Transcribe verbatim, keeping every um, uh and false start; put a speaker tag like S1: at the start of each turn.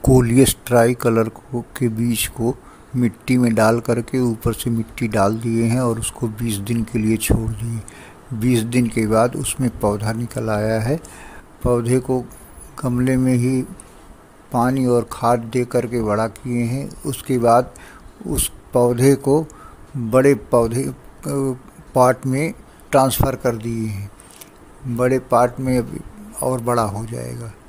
S1: Coleus try colour को के बीज को मिट्टी में डाल करके ऊपर से मिट्टी डाल दिए हैं और उसको बीस दिन के लिए छोड़ दिए। बीस दिन के बाद उसमें पौधा निकल आया है। पौधे को गमले में ही पानी और खाद दे करके बड़ा किए हैं। उसके बाद उस पौधे को बड़े पौधे पार्ट में ट्रांसफ़र कर दिए हैं। बड़े पार्ट में और बड़ा हो जाएगा।